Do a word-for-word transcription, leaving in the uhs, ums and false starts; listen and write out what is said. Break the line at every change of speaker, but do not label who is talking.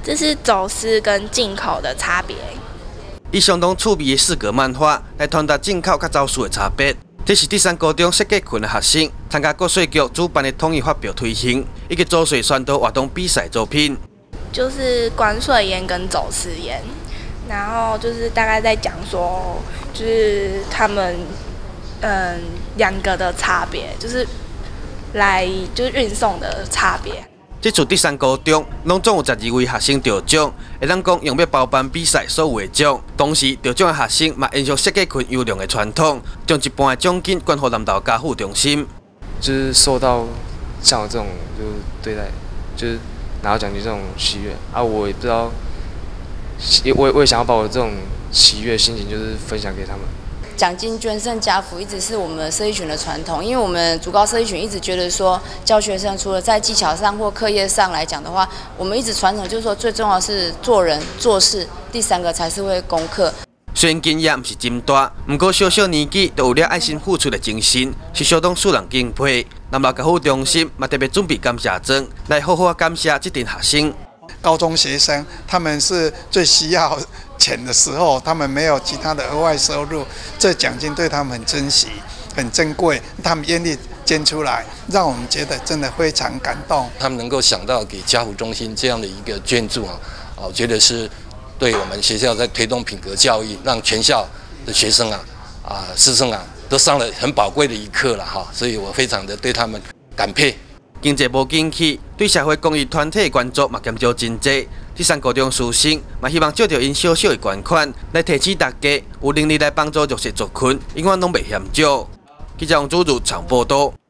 这是走私跟进口的差别。
以相当趣味的视觉漫画来传达进口甲走私的差别。这是第三高中设计群的学生参加国税局主办的统一发表推行，以及走水宣导活动比赛作品。
就是关税烟跟走私烟，然后就是大概在讲说，就是他们嗯两个的差别，就是来就是运送的差别。
这次第三高中拢总有十二位学生得奖，会当讲用要包办比赛所有的奖。同时，得奖的学生嘛延续设计群优良的传统，将一半的奖金捐予南投家父中心。
就是受到像我这种就是对待，就是拿到奖金这种喜悦啊，我也不知道，我也我也想要把我这种喜悦心情就是分享给他们。
奖金捐赠家福一直是我们设计群的传统，因为我们竹高设计群一直觉得说，教学生除了在技巧上或课业上来讲的话，我们一直传统就是说，最重要是做人做事，第三个才是会功课。
虽然经验唔是真大，不过小小年纪就有了爱心付出的精神，是相当使人敬佩。南投家父中心嘛特别准备感谢状，来好好感谢这群学生。
高中学生他们是最需要钱的时候，他们没有其他的额外收入，这奖金对他们很珍惜、很珍贵，他们愿意捐出来，让我们觉得真的非常感动。
他们能够想到给家福中心这样的一个捐助啊，我觉得是对我们学校在推动品格教育，让全校的学生啊、啊师生啊都上了很宝贵的一课了哈，所以我非常的对他们感佩。
经济无景气，对社会公益团体的关注嘛减少真济。第三高中师生嘛希望借着因小小的捐款，来提醒大家有能力来帮助弱势族群，永远拢袂嫌少。记者王祖如长报道。